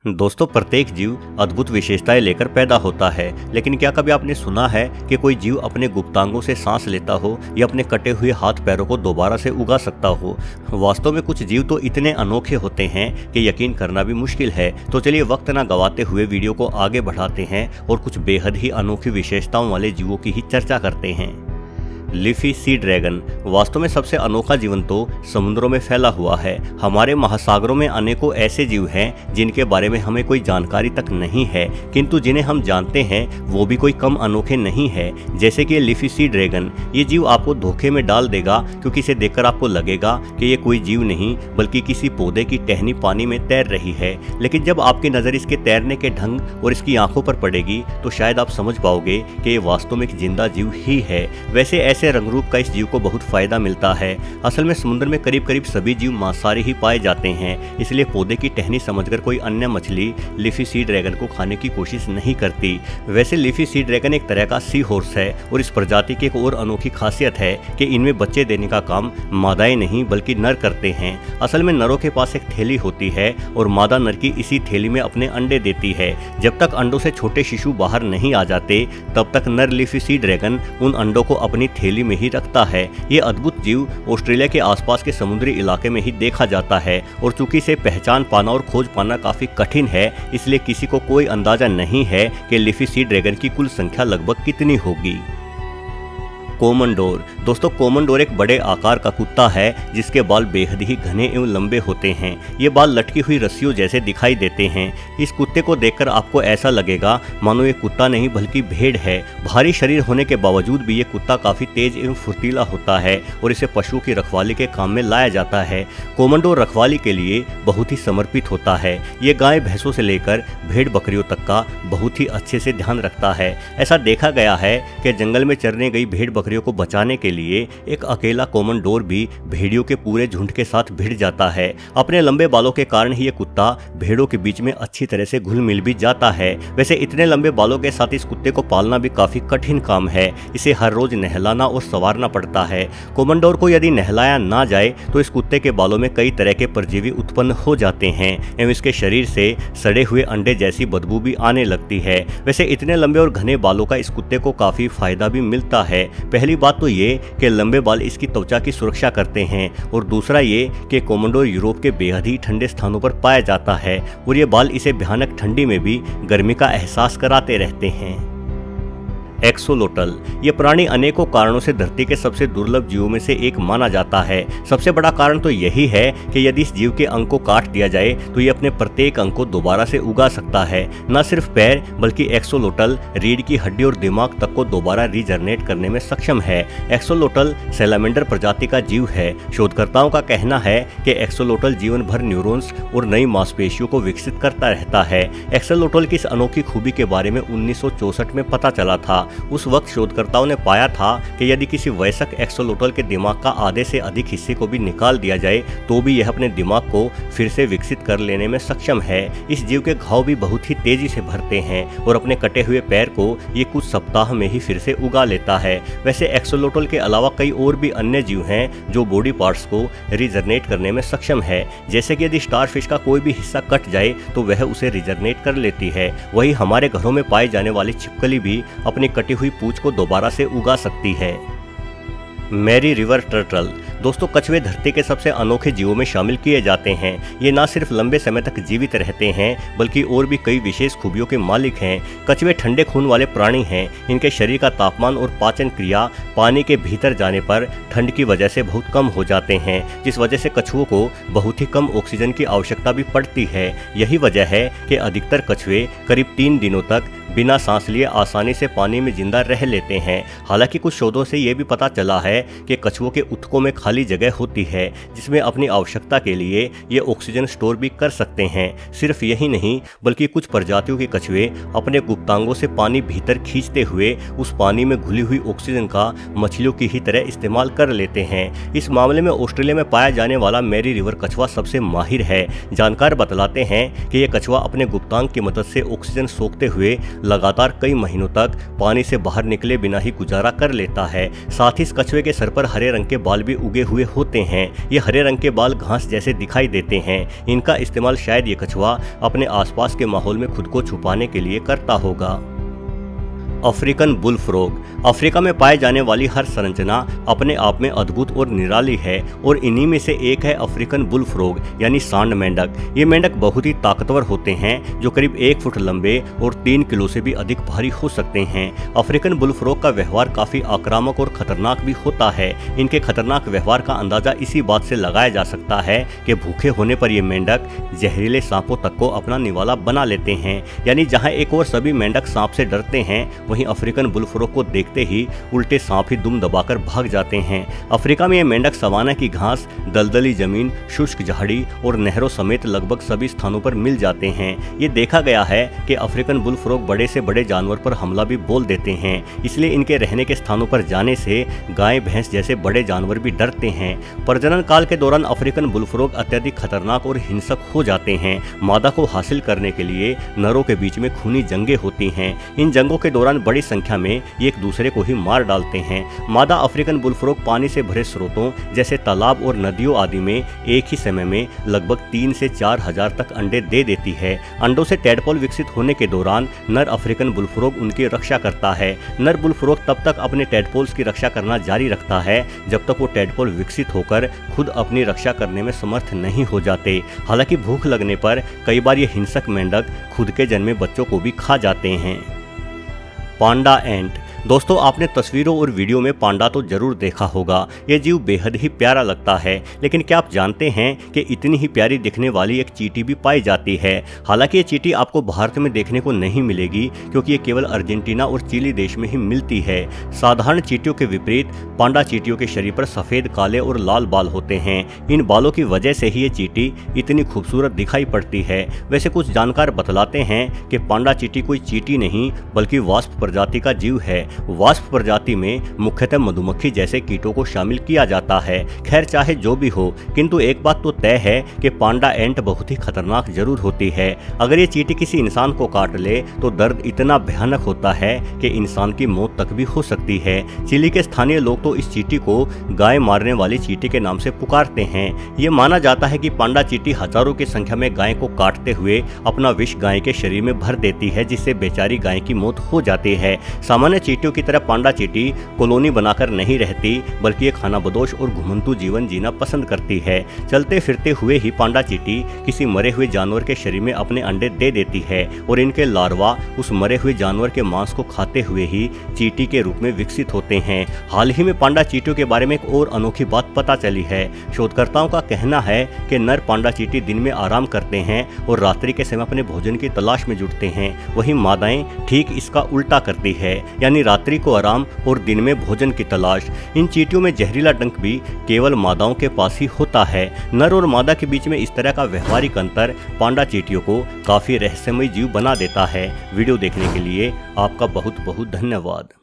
दोस्तों, प्रत्येक जीव अद्भुत विशेषताएं लेकर पैदा होता है, लेकिन क्या कभी आपने सुना है कि कोई जीव अपने गुप्तांगों से सांस लेता हो या अपने कटे हुए हाथ पैरों को दोबारा से उगा सकता हो। वास्तव में कुछ जीव तो इतने अनोखे होते हैं कि यकीन करना भी मुश्किल है। तो चलिए वक्त ना गवाते हुए वीडियो को आगे बढ़ाते हैं और कुछ बेहद ही अनोखी विशेषताओं वाले जीवों की ही चर्चा करते हैं। लीफी सी ड्रैगन वास्तव में सबसे अनोखा जीवन तो समुद्रों में फैला हुआ है। हमारे महासागरों में अनेकों ऐसे जीव हैं जिनके बारे में हमें कोई जानकारी तक नहीं है, किंतु जिन्हें हम जानते हैं वो भी कोई कम अनोखे नहीं है। जैसे कि लीफी सी ड्रैगन, ये जीव आपको धोखे में डाल देगा क्योंकि इसे देखकर आपको लगेगा कि ये कोई जीव नहीं बल्कि किसी पौधे की टहनी पानी में तैर रही है। लेकिन जब आपकी नज़र इसके तैरने के ढंग और इसकी आंखों पर पड़ेगी तो शायद आप समझ पाओगे कि ये वास्तव में एक जिंदा जीव ही है। वैसे ऐसे रंगरूप का इस जीव को बहुत फायदा मिलता है। असल में समुद्र में करीब करीब सभी जीव मांसाहारी ही पाए जाते हैं, इसलिए पौधे की टहनी समझकर कोई अन्य मछली लीफी सी ड्रैगन को खाने की कोशिश नहीं करती। वैसे लीफी सी ड्रैगन एक तरह का सी हॉर्स है और इस प्रजाति की एक और अनोखी खासियत है कि इनमें बच्चे देने का काम मादाएं नहीं बल्कि नर करते हैं। असल में नरों के पास एक थैली होती है और मादा नर की इसी थैली में अपने अंडे देती है। जब तक अंडों से छोटे शिशु बाहर नहीं आ जाते तब तक नर लीफी सी ड्रैगन उन अंडों को अपनी थैली में ही रखता है। ये अद्भुत जीव ऑस्ट्रेलिया के आसपास के समुद्री इलाके में ही देखा जाता है और चूंकि इसे पहचान पाना और खोज पाना काफी कठिन है, इसलिए किसी को कोई अंदाजा नहीं है कि लीफी सी ड्रैगन की कुल संख्या लगभग कितनी होगी। कोमनडोर दोस्तों, कोमनडोर एक बड़े आकार का कुत्ता है जिसके बाल बेहद ही घने एवं लंबे होते हैं। ये बाल लटकी हुई रस्सियों जैसे दिखाई देते हैं। इस कुत्ते को देखकर आपको ऐसा लगेगा मानो ये कुत्ता नहीं बल्कि भेड़ है। भारी शरीर होने के बावजूद भी ये कुत्ता काफी तेज एवं फुर्तीला होता है और इसे पशुओं की रखवाली के काम में लाया जाता है। कोमनडोर रखवाली के लिए बहुत ही समर्पित होता है। ये गाय भैंसों से लेकर भेड़ बकरियों तक का बहुत ही अच्छे से ध्यान रखता है। ऐसा देखा गया है कि जंगल में चरने गई भेड़ बकरियों को बचाने के लिए एक अकेला कोमनडोर भी भेड़ियों के पूरे झुंड के साथ भिड़ जाता है। अपने लंबे बालों के कारण ही ये कुत्ता भेड़ों के बीच में अच्छी तरह से घुल मिल भी जाता है। वैसे इतने लंबे बालों के साथ इस कुत्ते को पालना भी काफी कठिन काम है। इसे हर रोज नहलाना और संवारना पड़ता है। कोमनडोर को यदि नहलाया ना जाए तो इस कुत्ते के बालों में कई तरह के परजीवी उत्पन्न हो जाते हैं एवं इसके शरीर से सड़े हुए अंडे जैसी बदबू भी आने लगती है। वैसे इतने लंबे और घने बालों का इस कुत्ते को काफी फायदा भी मिलता है। पहली बात तो ये कि लंबे बाल इसकी त्वचा की सुरक्षा करते हैं और दूसरा ये कि कोमनडोर यूरोप के बेहद ही ठंडे स्थानों पर पाया जाता है और ये बाल इसे भयानक ठंडी में भी गर्मी का एहसास कराते रहते हैं। एक्सोलोटल, ये प्राणी अनेकों कारणों से धरती के सबसे दुर्लभ जीवों में से एक माना जाता है। सबसे बड़ा कारण तो यही है कि यदि इस जीव के अंग को काट दिया जाए तो ये अपने प्रत्येक अंग को दोबारा से उगा सकता है। न सिर्फ पैर बल्कि एक्सोलोटल रीढ़ की हड्डी और दिमाग तक को दोबारा रीजनरेट करने में सक्षम है। एक्सोलोटल सैलामेंडर प्रजाति का जीव है। शोधकर्ताओं का कहना है कि एक्सोलोटल जीवन भर न्यूरॉन्स और नई मांसपेशियों को विकसित करता रहता है। एक्सोलोटल की इस अनोखी खूबी के बारे में 1964 में पता चला था। उस वक्त शोधकर्ताओं ने पाया था कि यदि किसी वयस्क एक्सोलोटल के दिमाग का आधे से अधिक हिस्से को भी निकाल दिया जाए तो भी यह अपने दिमाग को फिर से विकसित कर लेने में सक्षम है। इस जीव के घाव भी बहुत ही तेजी से भरते हैं और अपने कटे हुए पैर को ये कुछ सप्ताह में ही फिर से उगा लेता है। वैसे एक्सोलोटल के अलावा कई और भी अन्य जीव हैं जो बॉडी पार्ट्स को रिजनरेट करने में सक्षम है। जैसे कि यदि स्टारफिश का कोई भी हिस्सा कट जाए तो वह उसे रिजनरेट कर लेती है। वही हमारे घरों में पाई जाने वाली छिपकली भी अपनी कटी हुई पूंछ को दोबारा से उगा सकती है। मैरी रिवर टर्टल दोस्तों, कछुए धरती के सबसे अनोखे जीवों में शामिल किए जाते हैं। ये न सिर्फ लंबे समय तक जीवित रहते हैं बल्कि और भी कई विशेष खूबियों के मालिक हैं। कछुए ठंडे खून वाले प्राणी हैं। इनके शरीर का तापमान और पाचन क्रिया पानी के भीतर जाने पर ठंड की वजह से बहुत कम हो जाते हैं, जिस वजह से कछुओं को बहुत ही कम ऑक्सीजन की आवश्यकता भी पड़ती है। यही वजह है कि अधिकतर कछुए करीब 3 दिनों तक बिना सांस लिए आसानी से पानी में जिंदा रह लेते हैं। हालांकि कुछ शोधों से यह भी पता चला है कि कछुओं के ऊतकों में खाली जगह होती है जिसमें अपनी आवश्यकता के लिए ये ऑक्सीजन स्टोर भी कर सकते हैं। सिर्फ यही नहीं बल्कि कुछ प्रजातियों के कछुए अपने गुप्तांगों से पानी भीतर खींचते हुए उस पानी में घुली हुई ऑक्सीजन का मछलियों की ही तरह इस्तेमाल कर लेते हैं। इस मामले में ऑस्ट्रेलिया में पाया जाने वाला मैरी रिवर कछुआ सबसे माहिर है। जानकार बतलाते हैं कि यह कछुआ अपने गुप्तांग की मदद से ऑक्सीजन सोखते हुए लगातार कई महीनों तक पानी से बाहर निकले बिना ही गुजारा कर लेता है। साथ ही इस कछुए के सर पर हरे रंग के बाल भी उगे हुए होते हैं। ये हरे रंग के बाल घास जैसे दिखाई देते हैं। इनका इस्तेमाल शायद ये कछुआ अपने आसपास के माहौल में खुद को छुपाने के लिए करता होगा। African bull frog. अफ्रीका में पाए जाने वाली हर संरचना अपने आप में अद्भुत और निराली है और इन्हीं में से एक है अफ्रीकन बुल फ्रॉग यानी सांड मेंढक। ये मेंढक बहुत ही ताकतवर होते हैं जो करीब 1 फुट लंबे और 3 किलो से भी अधिक भारी हो सकते हैं। अफ्रीकन बुल फ्रॉग का व्यवहार काफी आक्रामक और खतरनाक भी होता है। इनके खतरनाक व्यवहार का अंदाजा इसी बात से लगाया जा सकता है कि भूखे होने पर ये मेंढक जहरीले सांपों तक को अपना निवाला बना लेते हैं। यानी जहाँ एक और सभी मेंढक सांप से डरते हैं, वहीं अफ्रीकन बुल फ्रॉग को देखते ही उल्टे सांप ही दुम दबाकर भाग जाते हैं। अफ्रीका में ये मेंढक सवाना की घास, दलदली जमीन, शुष्क झाड़ी और नहरों समेत लगभग सभी स्थानों पर मिल जाते हैं। ये देखा गया है कि अफ्रीकन बुल फ्रॉग बड़े से बड़े जानवर पर हमला भी बोल देते हैं। इसलिए इनके रहने के स्थानों पर जाने से गाय भैंस जैसे बड़े जानवर भी डरते हैं। प्रजनन काल के दौरान अफ्रीकन बुल फ्रॉग अत्यधिक खतरनाक और हिंसक हो जाते हैं। मादा को हासिल करने के लिए नरों के बीच में खूनी जंगें होती हैं। इन जंगों के दौरान बड़ी संख्या में ये एक दूसरे को ही मार डालते हैं। मादा अफ्रीकन बुल फ्रॉग पानी से भरे स्रोतों जैसे तालाब और नदियों आदि में एक ही समय में लगभग 3 से 4 हजार तक अंडे दे देती है। अंडों से टैडपोल विकसित होने के दौरान नर अफ्रीकन बुल फ्रॉग उनकी रक्षा करता है। नर बुल फ्रॉग तब तक अपने टैडपोल्स की रक्षा करना जारी रखता है जब तक वो टैडपोल विकसित होकर खुद अपनी रक्षा करने में समर्थ नहीं हो जाते। हालांकि भूख लगने पर कई बार ये हिंसक मेंढक खुद के जन्मे बच्चों को भी खा जाते हैं। पांडा एंट। दोस्तों, आपने तस्वीरों और वीडियो में पांडा तो जरूर देखा होगा। ये जीव बेहद ही प्यारा लगता है, लेकिन क्या आप जानते हैं कि इतनी ही प्यारी दिखने वाली एक चींटी भी पाई जाती है। हालांकि ये चींटी आपको भारत में देखने को नहीं मिलेगी क्योंकि ये केवल अर्जेंटीना और चिली देश में ही मिलती है। साधारण चींटियों के विपरीत पांडा चींटियों के शरीर पर सफेद, काले और लाल बाल होते हैं। इन बालों की वजह से ही ये चींटी इतनी खूबसूरत दिखाई पड़ती है। वैसे कुछ जानकार बतलाते हैं कि पांडा चींटी कोई चींटी नहीं बल्कि वास्प प्रजाति का जीव है। वास्प प्रजाति में मुख्यतः मधुमक्खी जैसे कीटों को शामिल किया जाता है। खैर, चाहे जो भी हो, किंतु एक बात तो तय है कि पांडा एंट बहुत ही खतरनाक जरूर होती है। अगर ये चींटी किसी इंसान को काट ले तो दर्द इतना भयानक होता है कि इंसान की मौत तक भी हो सकती है। चिली के स्थानीय लोग तो इस चींटी को गाय मारने वाली चींटी के नाम से पुकारते हैं। ये माना जाता है कि पांडा चींटी हजारों की संख्या में गाय को काटते हुए अपना विष गाय के शरीर में भर देती है, जिससे बेचारी गाय की मौत हो जाती है। सामान्य चींटियों की तरह पांडा चींटी कॉलोनी बनाकर नहीं रहती बल्कि ये खानाबदोश और घुमंतू जीवन जीना पसंद करती है। चलते फिरते हुए ही पांडा चींटी किसी मरे हुए जानवर के शरीर में अपने अंडे दे देती है और इनके लार्वा उस मरे हुए जानवर के मांस को खाते हुए ही चींटी के रूप में विकसित होते हैं। हाल ही में पांडा चींटियों के बारे में एक और अनोखी बात पता चली है। शोधकर्ताओं का कहना है कि नर पांडा चींटी दिन में आराम करते हैं और रात्रि के समय अपने भोजन की तलाश में जुटते हैं। वहीं मादाएं ठीक इसका उल्टा करती है, यानी रात्रि को आराम और दिन में भोजन की तलाश। इन चींटियों में जहरीला डंक भी केवल मादाओं के पास ही होता है। नर और मादा के बीच में इस तरह का व्यवहारिक अंतर पांडा चींटियों को काफी रहस्यमय जीव बना देता है। वीडियो देखने के लिए आपका बहुत बहुत धन्यवाद।